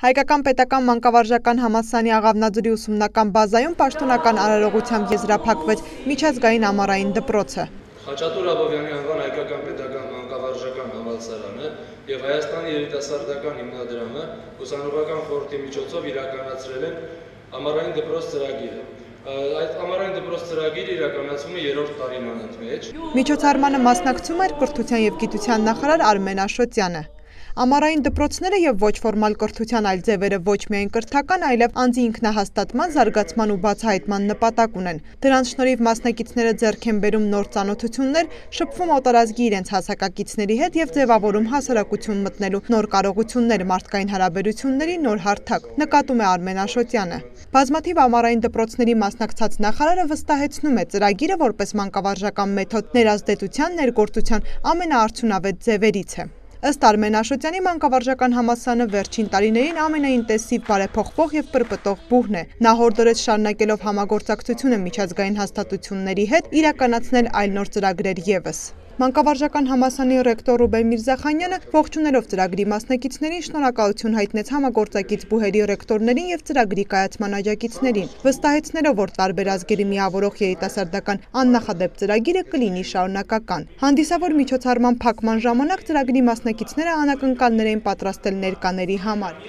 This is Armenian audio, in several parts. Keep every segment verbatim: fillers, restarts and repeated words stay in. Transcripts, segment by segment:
Հայկական պետական մանկավարժական համալսարանի Աղավնաձորի ուսումնական բազայում պաշտոնական արարողությամբ եզրափակվեց միջազգային ամառային դպրոցը։ Խաչատուր Աբովյանի անվան Հայկական պետական մանկավարժական համալսարանը և Հայաստանի երիտասարդական հիմնադրամը ուսանողական խորհրդի միջոցով իրականացրել են ամառային դպրոց ծրագիրը։ Այդ ամառային դպրոց ծրագիրը իրականացվում է երրորդ տարիման մեջ։ Միջոցառմանը մասնակցում էր կրթության և գիտության նախարար Արմեն Աշոտյանը։ Ամառային դպրոցները և ոչ ֆորմալ կրթության այլ ձևերը ոչ միայն կրթական, այլև անձի ինքնահաստատման, զարգացման ու բացահայտման նպատակ ունեն։ Դրանց շնորհիվ մասնակիցները ձեռք են բերում նոր ծանոթություններ, շփվում օտարազգի իրենց հասակակիցների հետ և ձևավորում հասարակություն մտնելու նոր կարողություններ, մարդկային հարաբերությունների նոր հարթակ, նկատում է Արմեն Աշոտյանը։ Բազմաթիվ ամառային դպրոցների մասնակցած նախարարը վստահեցնում է, ծրագիրը որպես մանկավարժական մեթոդ ներազդեցության, ներգործության ամենաարդյունավետ ձևերից է։ Ըստ Արմեն Աշոտյանի մանկավարժական համալսարանը վերջին տարիներին ամենաինտենսիվ բարեփոխվող և պրպտող բուհն է։ Նա հորդորեց շարունակելով համագործակցությունը միջազգային հաստատությունների հետ իրականացնել այլ նոր ծրագրեր ևս։ Մանկավարժական համալսարանի ռեկտոր Ռուբեն Միրզախանյանը ողջունելով ծրագրի մասնակիցներին շնորհակալություն հայտնեց համագործակից բուհերի ռեկտորներին և ծրագրի կայացման աջակիցներին, վստահեցնելով, որ տարբեր ազգերի միավորող երիտասարդական աննախադեպ ծրագիրը կլինի շարունակական։ Հանդիսավոր միջոցառման փակման ժամանակ ծրագրի մասնակիցները անակնկալներ էին պատրաստել ներկաների համար։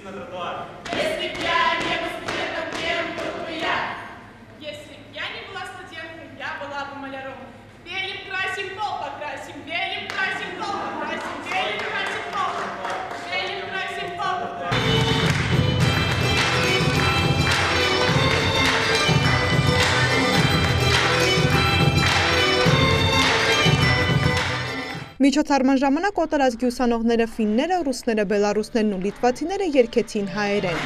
Միջոցառման ժամանակ օտարազգի ուսանողները ֆինները, ռուսները, բելառուսներն ու լիտվացիները երգեցին հայերեն։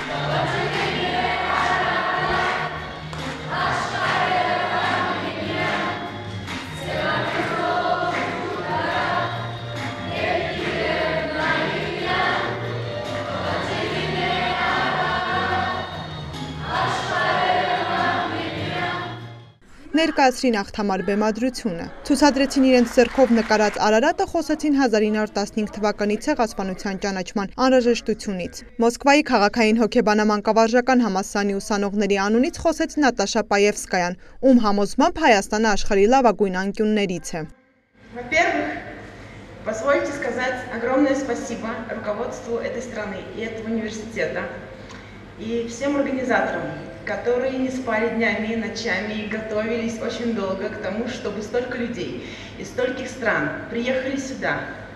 Ներկայացրին աղթամար բեմադրությունը։ Ցուցադրեցին իրենց ձեռքով նկարած Արարատը, խոսեցին հազար ինը հարյուր տասնհինգ թվականի ցեղասպանության ճանաչման անհրաժեշտությունից։ Մոսկվայի քաղաքային հոգեբանամանկավարժական համալսարանի ուսանողների անունից խոսեց Նատաշա Պաևսկայան, ում համոզմամբ Հայաստանը աշխարհի լավագույն անկյուններից է։ Во-первых, позвольте сказать огромное спасибо руководству этой страны и этого университета и всем организаторам, которые не спали днями и ночами и готовились очень долго к тому, чтобы столько людей из стольких стран приехали сюда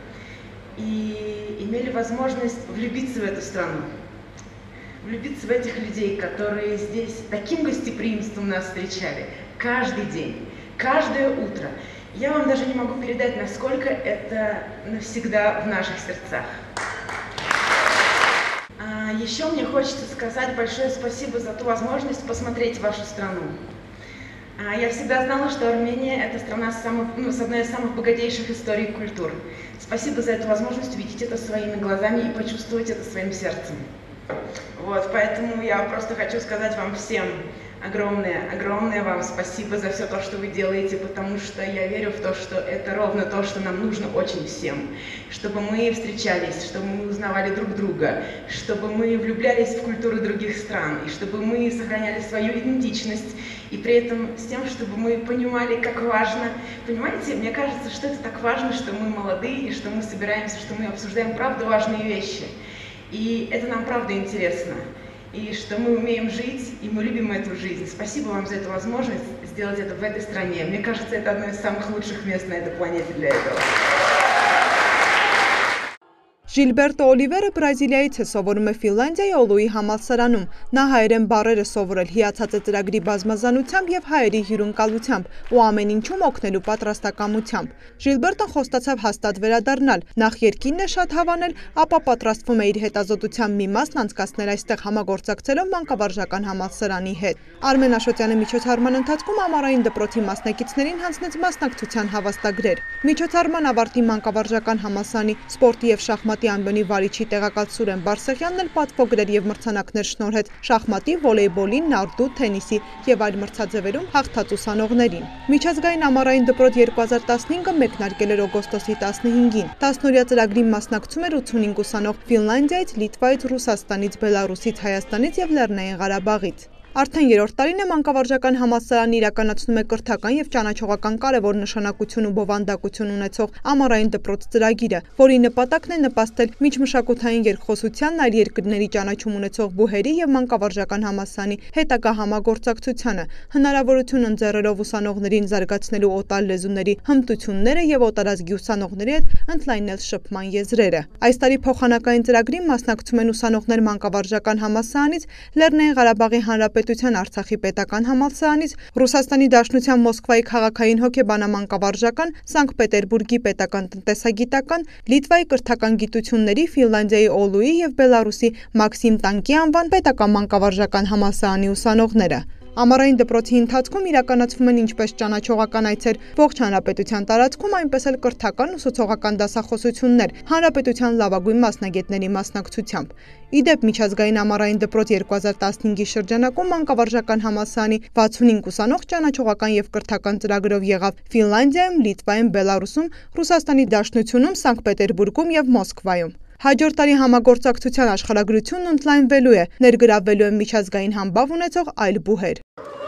и имели возможность влюбиться в эту страну, влюбиться в этих людей, которые здесь таким гостеприимством нас встречали каждый день, каждое утро. Я вам даже не могу передать, насколько это навсегда в наших сердцах. Еще мне хочется сказать большое спасибо за ту возможность посмотреть вашу страну. Я всегда знала, что Армения – это страна с, самых, ну, с одной из самых богатейших историй и культур. Спасибо за эту возможность увидеть это своими глазами и почувствовать это своим сердцем. Вот, поэтому я просто хочу сказать вам всем огромное, огромное вам спасибо за все то, что вы делаете, потому что я верю в то, что это ровно то, что нам нужно очень всем. Чтобы мы встречались, чтобы мы узнавали друг друга, чтобы мы влюблялись в культуры других стран, и чтобы мы сохраняли свою идентичность, и при этом с тем, чтобы мы понимали, как важно. Понимаете, мне кажется, что это так важно, что мы молодые, и что мы собираемся, что мы обсуждаем правда важные вещи. И это нам правда интересно. И что мы умеем жить, и мы любим эту жизнь. Спасибо вам за эту возможность сделать это в этой стране. Мне кажется, это одно из самых лучших мест на этой планете для этого. Ժիլբերտո Օլիվերը Բրազիլիայից է, սովորում է Ֆինլանդիայի Օլուի համալսարանում։ Նա հայերեն բառեր է սովորել, հիացած է ծրագրի բազմազանությամբ և հայերի հյուրընկալությամբ ու ամեն ինչում օգնելու պատրաստակամությամբ։ Ժիլբերտոն խոստացավ հաստատ վերադառնալ, նախ երկինն է շատ հավանել, ապա պատրաստվում է իր հետազոտության մի մասն անցկացնել այստեղ համագործակցելով մանկավարժական համալսարանի հետ։ Արմեն Աշոտյանը միջոցառման ընթացքում ամառային դպրոցի մասնակիցներին հանձնեց մասնակցության հավաստագրեր։ Միջոցառման ավարտին մանկավարժական համալսարանի սպորտի և շախմատի դպրոցի ամբյոնի վարիչի տեղակալ Սուրեն Բարսեղյանն էլ պատվոգրեր եւ մրցանակներ շնորհեց շախմատի, վոլեյբոլի, նարդու, թենիսի եւ այլ մրցաձևերում հաղթած ուսանողներին։ Միջազգային ամառային դպրոց երկու հազար տասնհինգը մեկնարկել էր օգոստոսի տասնհինգին։ տասնօրյա ծրագրին մասնակցում էր ութսունհինգ ուսանող Ֆինլանդիայից, Լիտվայից, Ռուսաստանից, Բելարուսից, Հայաստանից եւ Լեռնային Ղարաբաղից։ Արդեն երրորդ տարին է մանկավարժական համալսարանը իրականացնում է կրթական եւ ճանաչողական կարևոր նշանակություն ու բովանդակություն ունեցող ամառային դպրոց ծրագիրը, որի նպատակն է նպաստել միջմշակութային երկխոսությանն, այլ երկրների ճանաչում ունեցող բուհերի եւ մանկավարժական համալսարանի հետագա համագործակցությանը, հնարավորություն ընձեռելով ուսանողներին զարգացնելու օտար լեզուների հմտությունները եւ օտարազգի ուսանողների հետ ընդլայնել շփման եզրերը։ Այս տարի փոխանակային ծրագրին մասնակցում են ուսանողներ մանկավարժական համալսարանից, Լեռնային Ղարաբաղի Հանրապետության Արցախի պետական համալսարանից, Ռուսաստանի Դաշնության Մոսկվայի քաղաքային հոգեբանամանկավարժական, Սանկտ Պետերբուրգի պետական տնտեսագիտական, Լիտվայի կրթական գիտությունների, Ֆինլանդիայի Օլուի եւ Բելարուսի Մաքսիմ Տանկի անվան պետական մանկավարժական համալսարանի ուսանողները։ Ամառային դպրոցի ընթացքում իրականացվում են ինչպես ճանաչողական այցեր ողջ հանրապետության տարածքում, այնպես էլ կրթական ու սոցիալական դասախոսություններ հանրապետության լավագույն մասնագետների մասնակցությամբ։ Ի դեպ, միջազգային ամառային դպրոց երկու հազար տասնհինգի շրջանակում մանկավարժական համալսարանի վաթսունհինգ ուսանող ճանաչողական եւ կրթական ծրագրով եղավ Ֆինլանդիայում, Լիտվայում, Բելարուսում, Ռուսաստանի Դաշնությունում, Սանկտ Պետերբուրգում եւ Մոսկվայում։ Հաջորդ տարի համագործակցության աշխարհագրությունն ընդլայնվելու է, ներգրավվելու են միջազգային համբավ ունեցող այլ բուհեր։